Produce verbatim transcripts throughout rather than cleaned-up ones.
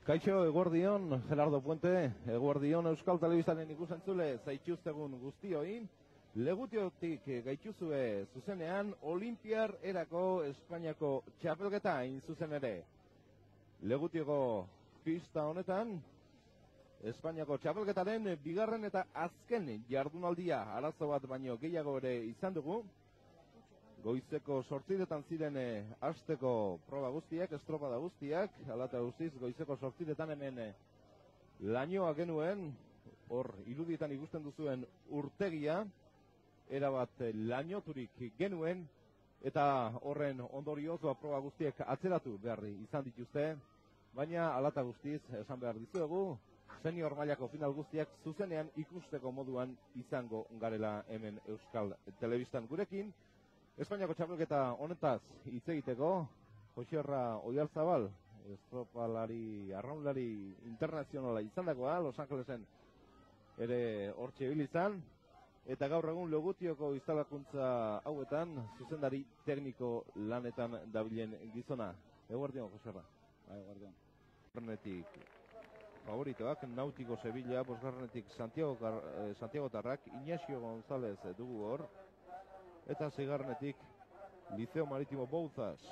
Kaixo, eguerdion, Gerardo Puente, eguerdion Euskal Telebistaren ikusentzule, zaituztegun guztioi. Legutiotik gaituzue zuzenean, Olimpiar erako Espainiako txapelketa hain zuzen ere. Legutioko pista honetan, Espainiako txapelketaren bigarren eta azken jardunaldia arazo bat baino gehiago ere izan dugu. Goizeko sortziretan ziren e, asteko proba guztiak, estropada guztiak, alata guztiz, goizeko sortziretan hemen e, lainoa genuen, hor irudietan ikusten duzuen urtegia, erabat e, lainoturik genuen, eta horren ondorioz proba guztiak atzeratu behar izan dituzte, baina alata guztiz, esan behar dizuegu, senior mailako final guztiak zuzenean ikusteko moduan izango garela hemen Euskal Telebistan gurekin. Espainiako txapelketa honetaz hitz egiteko, Joserra Oiarzabal, estropalari, arraunlari internazionala izandakoa, Los Angelesen ere hortxe ibilizan, eta gaur egun Legutioko instalakuntza hauetan, zuzendari tekniko lanetan dabilen gizona. Eguerdion, Joserra. Eguerdion. Garnetik favoritoak, Nautiko Sevilla, bosgarrenetik Santiago, eh, Santiago Tarrak, Ignacio González dugu hor, eta seigarrenetik Liceo Marítimo Bouzas.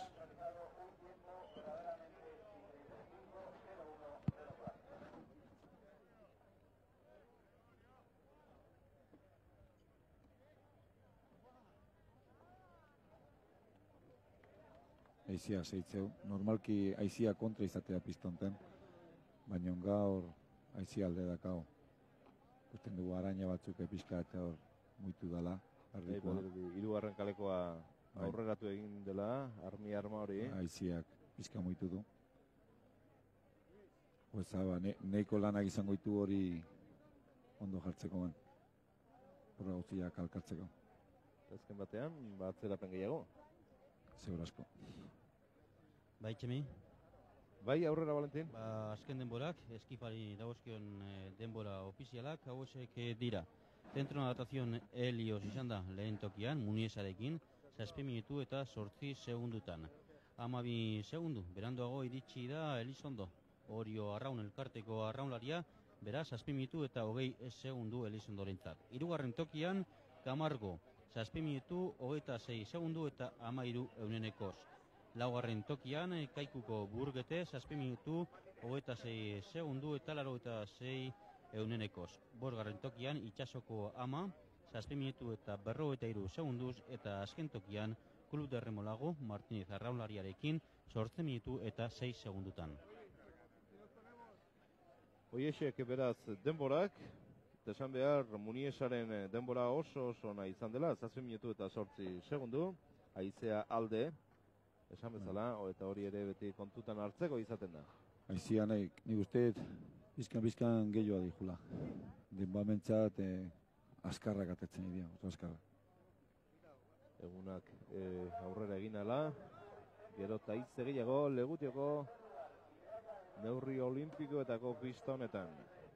Aizia zeitzeu, normalki aizia kontra izatea pistonten, baina gaur aizia alde dakao. Usten dugu araña batzuk epizka eta hor muitu dala. Hirugarren kalekoa aurreratu egin dela, armi arma hori. Aiziak pizka muitu du. Oeza, ba, ne, neiko lanak izango ditu hori ondo jartzeko ben. Horra guztiak alkartzeko. Azken batean, bat zerapen gehiago. Zeur asko. Bai, Txemi? Bai, aurrera, Valentin? Ba, azken denborak, eskifari dagozkion e, denbora ofizialak, hauesek e, dira. Zentro Natazion Helios izan da lehen tokian, Muniesarekin, zazpi minutu eta sortzi segundutan. Hamabi segundu, beranduago iritsi da Elizondo. Orio Arraun elkarteko arraunlaria, beraz, zazpi minutu eta hogei segundu Elizondorentzat. Hirugarren tokian, Camargo, zazpi minutu, hogeita sei segundu eta hamairu eunenekoz. Laugarren tokian, Kaikuko Burgete, zazpi minutu, hogeita sei segundu eta laurogeita sei eunenekoz. Bosgarren tokian, Itsasoko Ama, zazpi minutu eta berrogeita hiru segunduz, eta azken tokian, Klub de Remolago, Martínez arraunlariarekin, zortzi minutu eta sei segundutan. Hoiesek beraz denborak, eta esan behar Muniesaren denbora oso oso nahi izan dela, zazpi minutu eta zortzi segundu, haizea alde, esan bezala, eta hori ere beti kontutan hartzeko izaten da. Aizia nahi, nik usteet, bizkan-bizkan gehiagoa dihula. Denbamentzat eh, askarrak atetzen idea, oso askarrak. Egunak eh, aurrera egin ala, gero eta hitz gehiago Legutioko neurri olimpikoetako pista honetan.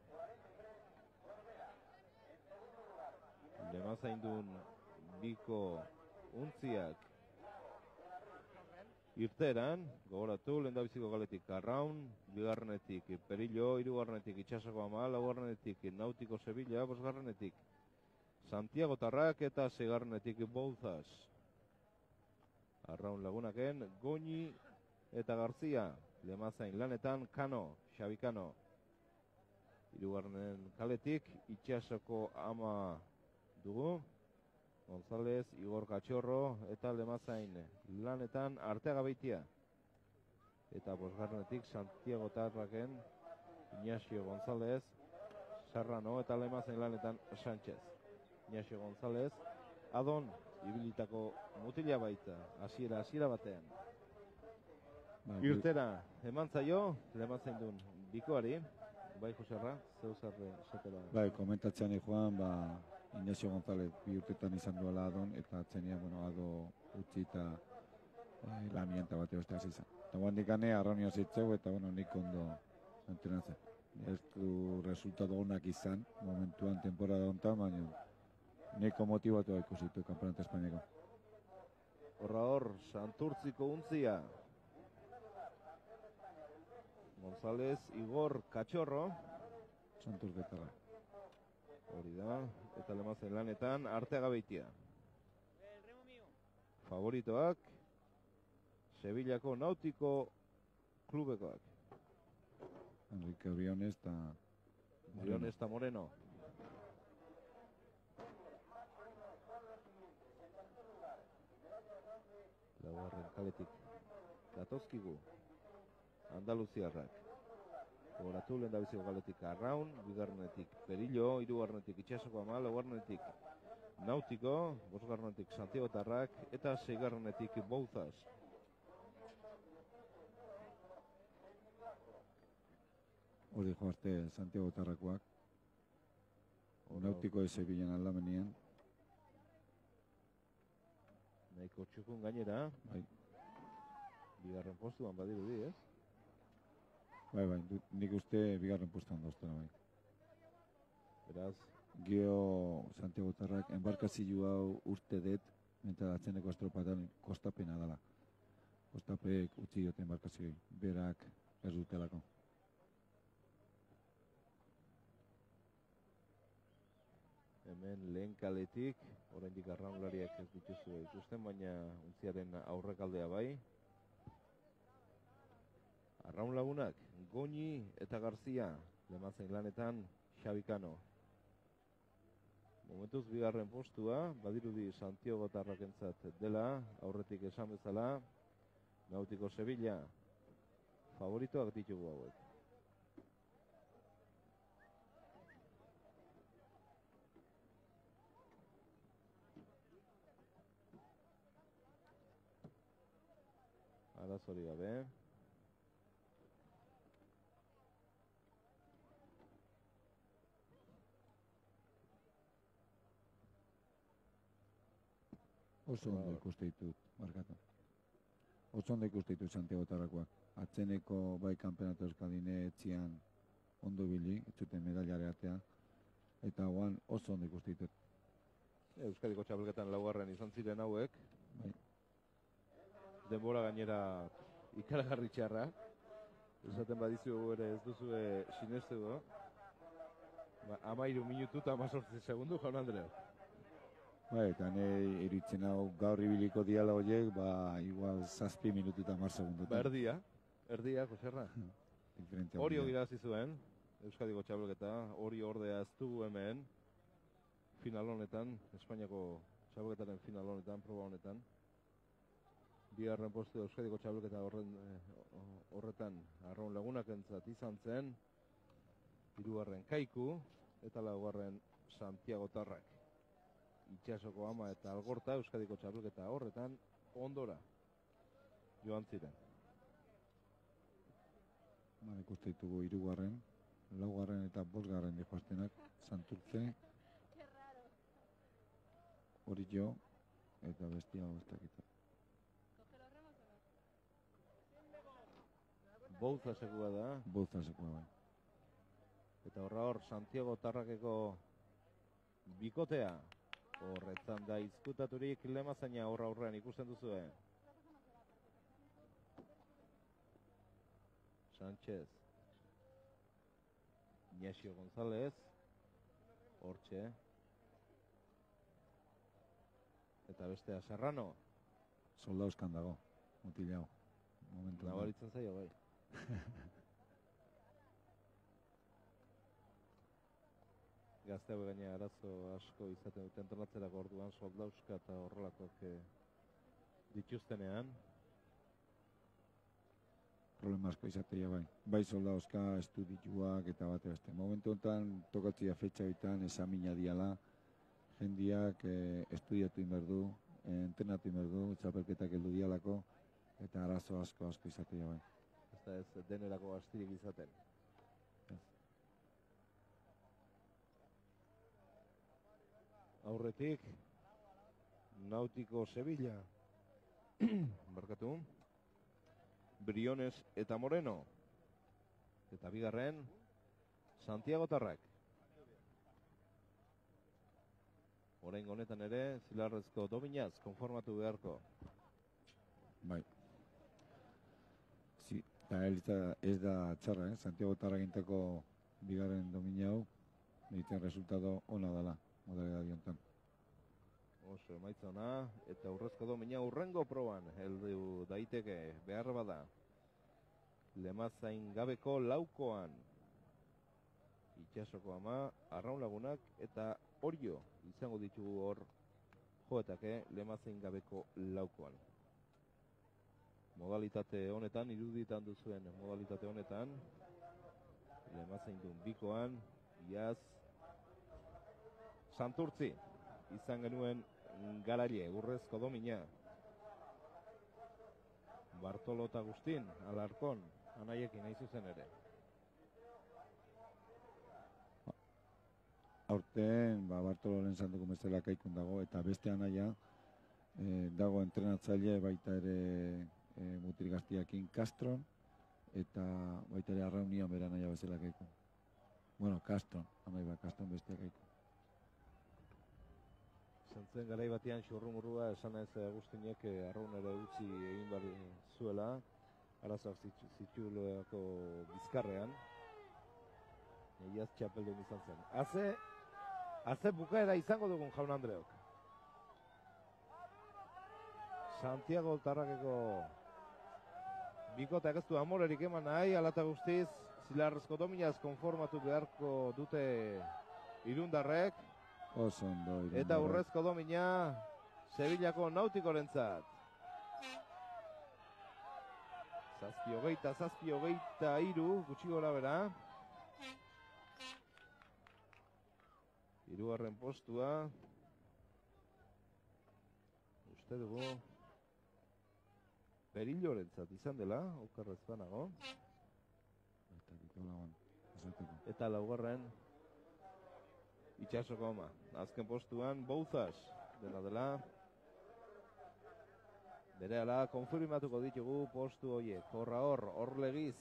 Lemazaindun biko untziak irteran, gogoratu, lehendabiziko galetik Arraun, bigarrenetik Perillo, hirugarrenetik Itsasoko Ama, laugarrenetik Nautiko Sevilla, bosgarrenetik Santiago Tarrak eta seigarrenetik Bouzas. Arraun lagunaken, Goñi eta Garzia, Lemazain lanetan, Kano, Xabi Kano. Hirugarrenen kaletik Itsasoko Ama dugu, González, Igor Cachorro eta Lemazain lanetan Arteaga Beitia. Eta bosgarrenetik Santiago Tarraken, Ignacio González, Serrano eta Lemazain lanetan Sánchez. Ignacio González, Adon, ibilitako mutila baita, hasiera hasiera batean. Ba, irtera, eman zaio, Lemazain duen bikoari, bai Joserra, zeu zer esatera. Bai, komentatzean joan, ba, Ignacio González bi urtetan izan duela Adon, eta atzenean, bueno, Ado utzi eta eh, lamianta bateo ez da izan. Eta guan dikane, arraunio zitzeu, eta bueno, nik ondo entrenatzen. Ez du resultado honak izan, momentuan, temporada hontan, baina neko motibatu ikusitu Kampeonato Espainiako. Horra hor, Santurtziko untzia. González, Igor Cachorro. Santos Betarra. Hori da, eta lemazen lanetan, Arteaga Beitia. Favoritoak, Sevillako Nautiko klubekoak. Enrique Briones eta Briones eta Moreno. Laugarren kaletik datozkigu Andaluziarrak. Gogoratu lehen da biziko galetik Arraun, bigarrenetik Perillo, hirugarrenetik Itxasoko Ama, laugarrenetik Nautiko, bosgarrenetik Santiago Tarrak eta seigarrenetik Bouzas. hori joazte Santiago Tarrakoak. Nautiko ez Sevillan aldamenien. Nahiko txukun gainera. Bai. Bigarren postuan badirudi, ez? Bai, bai, du, nik uste bigarren postuan doztena, bai. Beraz, Gio Santiago Tarrak enbarkazio hau urte det, eta atzeneko astropatan kostapena dela. Kostapek utzi dioten enbarkazioi, berak ez dutelako. hemen lehen kaletik, oraindik arraunlariak ez dituzu ikusten, baina untziaren aurrekaldea bai. Arraun lagunak, Goñi eta Garzia, lematzen lanetan Xabikano. Momentuz bigarren postua, badirudi Santiago Tarrakentzat dela, aurretik esan bezala, Nautiko Sevilla, favoritoak ditugu hauek. Arazori gabe. Oso ondo ikuste ditut, markatu. Oso ondo ikuste ditut Santiago Tarrakoak. Atzeneko bai kanpenato euskaldine etzian ondo bili, etzuten medailare artea. Eta guan oso ondo ikuste ditut. Euskadiko txapelketan laugarren izan ziren hauek. Bai. Denbora gainera ikaragarri txarra. Esaten badizu ere ez duzu sinestu do. Ba, amairu minutu eta amazortzi segundu, Jaun Andreu. Bai, eta nahi iritzen hau gaur ibiliko diala horiek, ba, igual zazpi minutu eta mar segundu. Ba, erdia, erdia, Joserra. Hori ogirazi zuen, Euskadiko txapelketa, hori ordea ez dugu hemen, final honetan, Espainiako txapelketaren final honetan, proba honetan. Bigarren postu Euskadiko txapelketa horren, horretan Arraun Lagunak entzat izan zen, hirugarren Kaiku, eta laugarren Santiago Tarrak. Itxasoko Ama eta Algorta Euskadiko txapelketa horretan ondora joan ziren. Ba, ikuste ditugu hirugarren, laugarren eta bosgarren dihoaztenak, Santurtze, hori jo, eta bestia bostakita. Bouza sekua da. Bouza sekua bai. Eta horra hor, Santiago Tarrakeko bikotea. Horretan da izkutaturik Lemazaina horra horrean ikusten duzue. Sánchez. Ignacio González. Hortxe. Eta bestea Serrano. Soldauzkan dago, mutilau. Nabaritzen zaio bai. Gazte hau gaina arazo asko izaten duten entrenatzerako orduan soldauzka eta horrelakoak eh, dituztenean. Problema asko izatea bai. Bai soldauzka, estudituak eta bate beste. Momentu honetan tokatzia fetxa bitan esamina diala. Jendiak eh, estudiatu inberdu, eh, entrenatu inberdu, txapelketak heldu dialako, eta arazo asko asko izatea bai. Ez da ez denerako astirik izaten. Aurretik, Nautiko Sevilla, barkatu, Briones eta Moreno, eta bigarren, Santiago Tarrak. Orain honetan ere, zilarrezko dominaz, konformatu beharko. Bai. Si, Eta elitza ez da txarra, eh? Santiago Tarragintako bigarren domina hau, egiten resultado ona dela, modalidade hontan. Oso emaitza ona, eta urrezko domina urrengo proban, heldu daiteke behar bada. Lemazain gabeko laukoan. Itxasoko ama, arraun lagunak, eta Orio izango ditugu hor joetake Lemazain gabeko laukoan. Modalitate honetan, iruditan duzuen modalitate honetan, Lemazain duen bikoan, iaz, Santurtzi izan genuen garaile, urrezko domina. Bartolo eta Agustin, Alarkon, anaiekin nahi zuzen ere. Aurten, ba, Bartolo lehen zantuko bezala kaikun dago, eta beste anaia eh, dago entrenatzaile baita ere eh, Mutilgaztiakin Castron, eta baita ere Arraunian bera anaia bezala kaikun. Bueno, Castron, amai ba, Castron bestea kaikun. Zentzen garai batean xurrumurrua esan ez Agustinek eh, arraunere utzi egin behar zuela, arazoak zituleko bizkarrean. Iaz txapeldun izan zen. Haze, haze bukaera izango dugun jaun Andreok. Santiago Tarrageko bikoteak ez du amorerik eman nahi, alata guztiz, zilarrezko dominaz konformatu beharko dute irundarrek. Oso ondo irundarrek. Eta urrezko domina Sevillako Nautikorentzat. Zazpi hogeita, zazpi hogeita iru, gutxi gora bera. Hirugarren postua. Uste dugu Perillorentzat izan dela, okerrez banago. Eta laugarren Itxasoko ama. Azken postuan Bouzas dela dela. Berehala konfirmatuko ditugu postu horiek. Horra hor, hor legiz.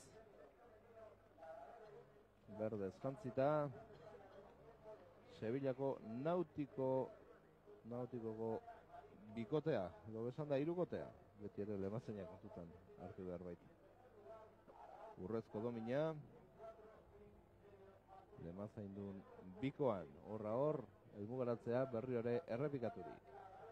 Berdez jantzita. Sevillako Nautiko Nautikoko bikotea, edo besan da irukotea, beti ere Lemazainak kontutan hartu behar baita. Urrezko domina, Lemazain duen bikoan, horra hor, elmugaratzea berri ere errepikaturik.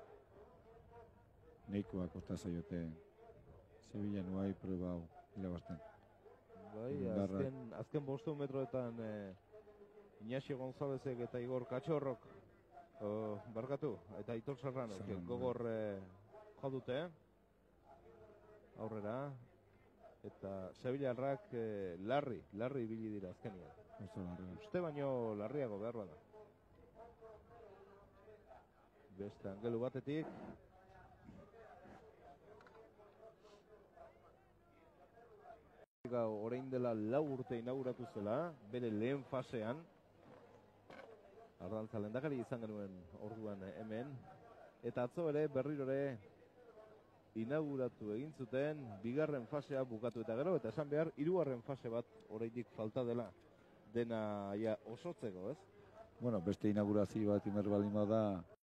Neikoa kosta zaiote Sevilla nuai prueba hau hilabazten. Bai, azken, azken bostu metroetan eh, Ignacio Gonzálezek eta Igor Katxorrok uh, barkatu, eta Aitor Serrano gogor eh, jodute aurrera, eta Sevillarrak eh, larri, larri ibili dira azkenian. Uste baino larriago behar bada. Beste angelu batetik orain dela lau urte inauguratu zela, bere lehen fasean. Ardantza lehendakari izan genuen orduan hemen. Eta atzo ere berriro ere inauguratu egin zuten, bigarren fasea bukatu eta gero, eta esan behar, hirugarren fase bat oraindik falta dela dena ja osotzeko, ez? Bueno, beste inaugurazio bat imer balima da